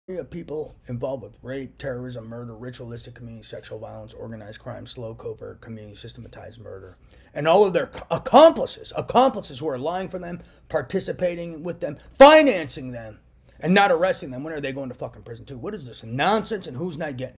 of people involved with rape, terrorism, murder, ritualistic community, sexual violence, organized crime, slow, covert, community, systematized murder. And all of their accomplices who are lying for them, participating with them, financing them, and not arresting them. When are they going to fucking prison too? What is this nonsense, and who's not getting it?